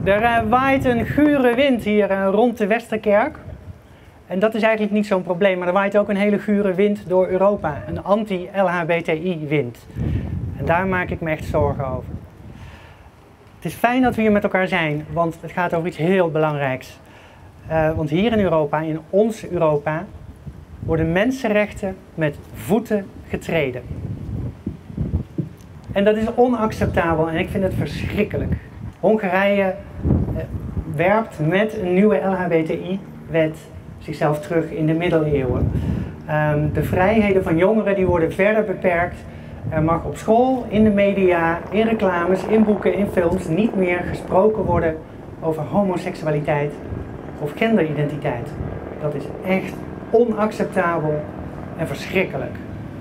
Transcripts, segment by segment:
Er waait een gure wind hier rond de Westerkerk. En dat is eigenlijk niet zo'n probleem, maar er waait ook een hele gure wind door Europa. Een anti-LHBTI-wind. En daar maak ik me echt zorgen over. Het is fijn dat we hier met elkaar zijn, want het gaat over iets heel belangrijks. Want hier in Europa, in ons Europa, worden mensenrechten met voeten getreden. En dat is onacceptabel en ik vind het verschrikkelijk. Hongarije werpt met een nieuwe LHBTI-wet zichzelf terug in de middeleeuwen. De vrijheden van jongeren die worden verder beperkt. Er mag op school, in de media, in reclames, in boeken, in films niet meer gesproken worden over homoseksualiteit of genderidentiteit. Dat is echt onacceptabel en verschrikkelijk.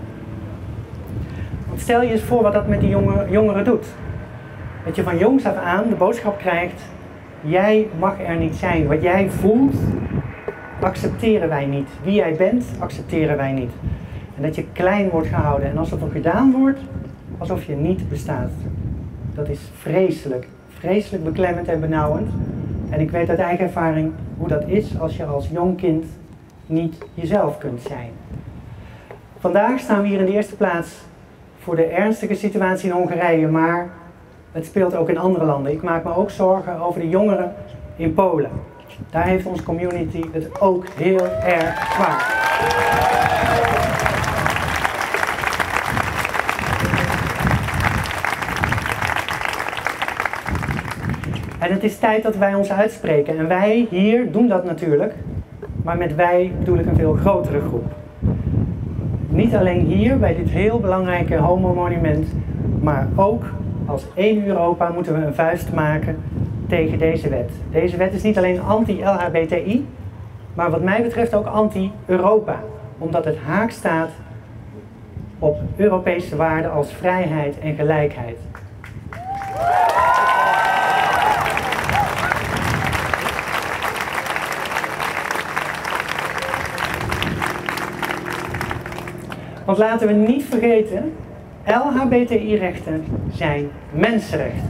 Want stel je eens voor wat dat met die jongeren doet. Dat je van jongs af aan de boodschap krijgt, jij mag er niet zijn. Wat jij voelt, accepteren wij niet. Wie jij bent, accepteren wij niet. En dat je klein wordt gehouden en alsof er gedaan wordt, alsof je niet bestaat. Dat is vreselijk. Vreselijk beklemmend en benauwend. En ik weet uit eigen ervaring hoe dat is als je als jong kind niet jezelf kunt zijn. Vandaag staan we hier in de eerste plaats voor de ernstige situatie in Hongarije, maar het speelt ook in andere landen. Ik maak me ook zorgen over de jongeren in Polen. Daar heeft onze community het ook heel erg zwaar. En het is tijd dat wij ons uitspreken. En wij hier doen dat natuurlijk, maar met wij bedoel ik een veel grotere groep. Niet alleen hier bij dit heel belangrijke homo-monument, maar ook als één Europa moeten we een vuist maken tegen deze wet. Deze wet is niet alleen anti-LHBTI, maar wat mij betreft ook anti-Europa. Omdat het haak staat op Europese waarden als vrijheid en gelijkheid. Want laten we niet vergeten, LHBTI-rechten zijn mensenrechten.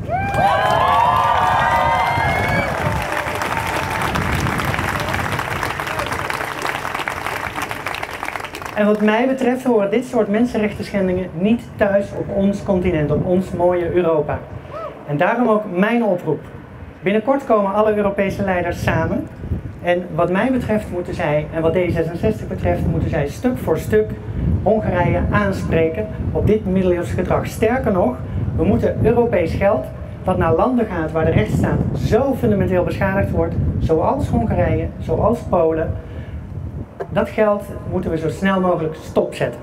En wat mij betreft horen dit soort mensenrechten schendingen niet thuis op ons continent, op ons mooie Europa. En daarom ook mijn oproep. Binnenkort komen alle Europese leiders samen. En wat mij betreft moeten zij, en wat D66 betreft, moeten zij stuk voor stuk Hongarije aanspreken op dit middeleeuws gedrag. Sterker nog, we moeten Europees geld dat naar landen gaat waar de rechtsstaat zo fundamenteel beschadigd wordt, zoals Hongarije, zoals Polen, dat geld moeten we zo snel mogelijk stopzetten.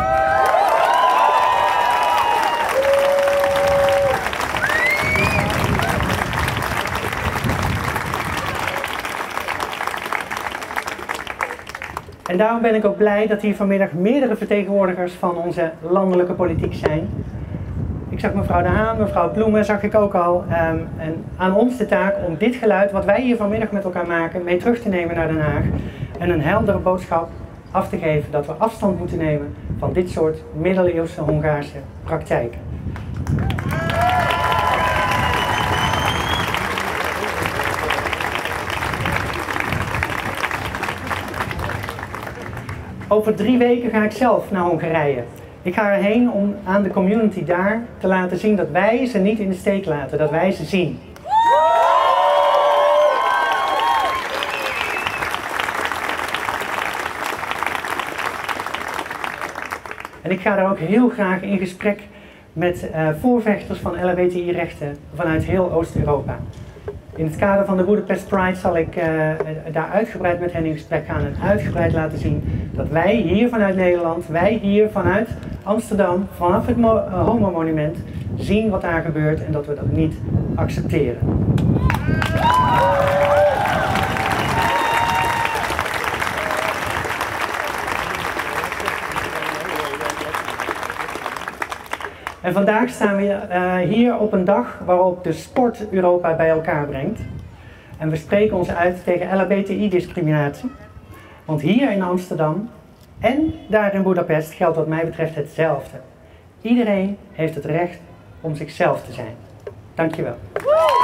En daarom ben ik ook blij dat hier vanmiddag meerdere vertegenwoordigers van onze landelijke politiek zijn. Ik zag mevrouw De Haan, mevrouw Ploemen zag ik ook al. En aan ons de taak om dit geluid wat wij hier vanmiddag met elkaar maken mee terug te nemen naar Den Haag. En een heldere boodschap af te geven dat we afstand moeten nemen van dit soort middeleeuwse Hongaarse praktijken. Over 3 weken ga ik zelf naar Hongarije. Ik ga erheen om aan de community daar te laten zien dat wij ze niet in de steek laten, dat wij ze zien. En ik ga daar ook heel graag in gesprek met voorvechters van LHBTI-rechten vanuit heel Oost-Europa. In het kader van de Budapest Pride zal ik daar uitgebreid met hen in gesprek gaan en uitgebreid laten zien dat wij hier vanuit Nederland, wij hier vanuit Amsterdam, vanaf het homo-monument zien wat daar gebeurt en dat we dat niet accepteren. En vandaag staan we hier op een dag waarop de sport Europa bij elkaar brengt. En we spreken ons uit tegen LHBTI-discriminatie. Want hier in Amsterdam en daar in Budapest geldt wat mij betreft hetzelfde. Iedereen heeft het recht om zichzelf te zijn. Dankjewel.